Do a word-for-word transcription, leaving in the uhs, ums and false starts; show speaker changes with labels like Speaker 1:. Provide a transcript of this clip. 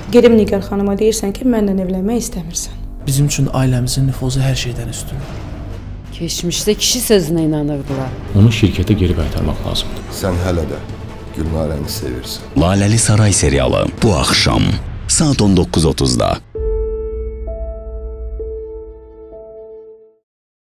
Speaker 1: Gedib Nigar xanıma deyirsən ki, məndən evlənmək istəmirsən.
Speaker 2: Bizim üçün ailəmizin nüfuzu hər şeydən üstündür.
Speaker 3: Keçmişdə kişi sözünə inanırdılar.
Speaker 4: Onu şirkətə geri qaytarmaq lazımdır.
Speaker 5: Sən hələ də Gülnarəni sevirsən.
Speaker 6: Laləli Saray serialı bu axşam saat on doqquz otuzda.